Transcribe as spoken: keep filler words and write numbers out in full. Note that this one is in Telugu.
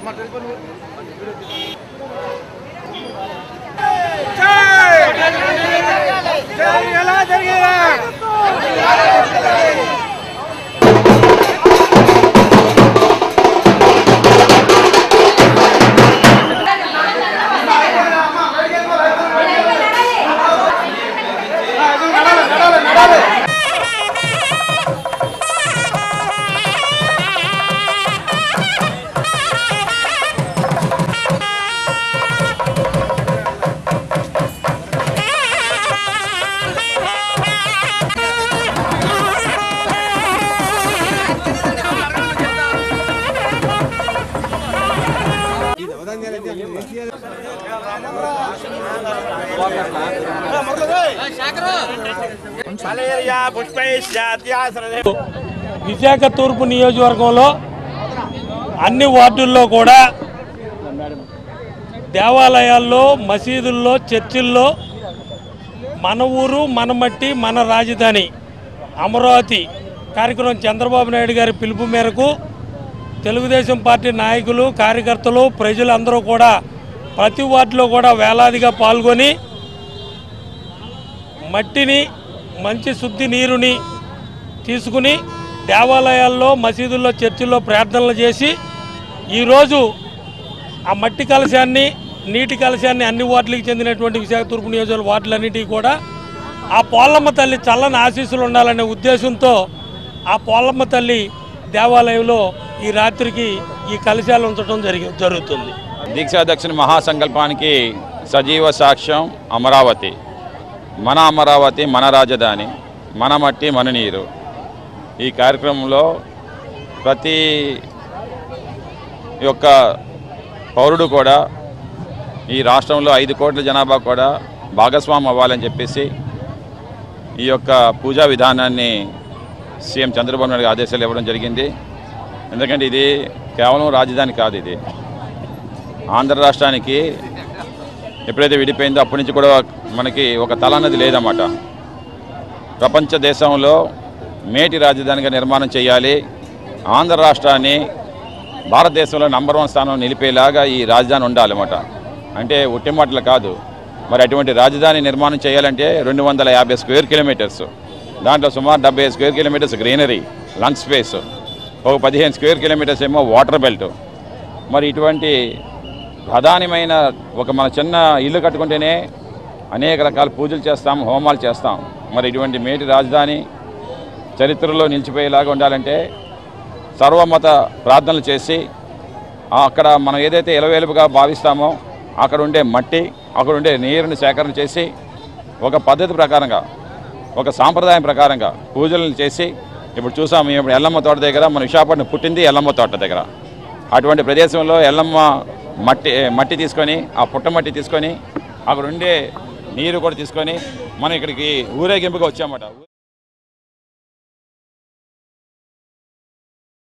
విశాఖ తూర్పు నియోజకవర్గంలో అన్ని వార్డుల్లో కూడా దేవాలయాల్లో, మసీదుల్లో, చర్చిల్లో మన ఊరు మన మట్టి మన రాజధాని అమరావతి కార్యక్రమం చంద్రబాబు నాయుడు గారి పిలుపు మేరకు తెలుగుదేశం పార్టీ నాయకులు, కార్యకర్తలు, ప్రజలందరూ కూడా ప్రతి వార్డులో కూడా వేలాదిగా పాల్గొని మట్టిని, మంచి శుద్ధి నీరుని తీసుకుని దేవాలయాల్లో, మసీదుల్లో, చర్చిల్లో ప్రార్థనలు చేసి ఈరోజు ఆ మట్టి కలశాన్ని, నీటి కలశాన్ని అన్ని వార్డులకు చెందినటువంటి విశాఖ తూర్పు నియోజకవర్గ వార్డులన్నిటికీ కూడా ఆ పోలమ్మ తల్లి చల్లని ఆశీస్సులు ఉండాలనే ఉద్దేశంతో ఆ పోలమ్మ తల్లి దేవాలయంలో ఈ రాత్రికి ఈ కలశాలు ఉంచడం జరిగి జరుగుతుంది. దీక్షాదక్షిణ మహాసంకల్పానికి సజీవ సాక్ష్యం అమరావతి. మన అమరావతి మన రాజధాని, మన మట్టి మన నీరు. ఈ కార్యక్రమంలో ప్రతి యొక్క పౌరుడు కూడా ఈ రాష్ట్రంలో ఐదు కోట్ల జనాభా కూడా భాగస్వామి అవ్వాలని చెప్పేసి ఈ యొక్క పూజా విధానాన్ని సీఎం చంద్రబాబు నాయుడు ఆదేశాలు ఇవ్వడం జరిగింది. ఎందుకంటే ఇది కేవలం రాజధాని కాదు, ఇది ఆంధ్ర రాష్ట్రానికి ఎప్పుడైతే విడిపోయిందో అప్పటి నుంచి కూడా మనకి ఒక తల అన్నది లేదన్నమాట. ప్రపంచ దేశంలో మేటి రాజధానిగా నిర్మాణం చేయాలి, ఆంధ్ర రాష్ట్రాన్ని భారతదేశంలో నంబర్ వన్ స్థానం నిలిపేలాగా ఈ రాజధాని ఉండాలన్నమాట. అంటే ఒట్టిమాటలు కాదు. మరి అటువంటి రాజధాని నిర్మాణం చేయాలంటే రెండు వందల యాభై స్క్వేర్ కిలోమీటర్స్, దాంట్లో సుమారు డెబ్బై square kilometres greenery, lung space, ఒక పదిహేను స్క్వేర్ కిలోమీటర్స్ ఏమో వాటర్ బెల్ట్. మరి ఇటువంటి ప్రధానమైన ఒక మన చిన్న ఇల్లు కట్టుకుంటేనే అనేక రకాల పూజలు చేస్తాం, హోమాలు చేస్తాం. మరి ఇటువంటి మేటి రాజధాని చరిత్రలో నిలిచిపోయేలాగా ఉండాలంటే సర్వమత ప్రార్థనలు చేసి అక్కడ మనం ఏదైతే ఎలవేలుపుగా భావిస్తామో అక్కడ ఉండే మట్టి, అక్కడ ఉండే నీరుని సేకరణ చేసి ఒక పద్ధతి ప్రకారంగా, ఒక సాంప్రదాయం ప్రకారంగా పూజలను చేసి ఇప్పుడు చూసాము. ఇప్పుడు ఎల్లమ్మ తోట దగ్గర మన విశాఖపట్నం పుట్టింది ఎల్లమ్మ తోట దగ్గర. అటువంటి ప్రదేశంలో ఎల్లమ్మ మట్టి మట్టి తీసుకొని, ఆ పుట్టమట్టి తీసుకొని, అక్కడ ఉండే నీరు కూడా తీసుకొని మనం ఇక్కడికి ఊరేగింపుగా వచ్చామన్నమాట.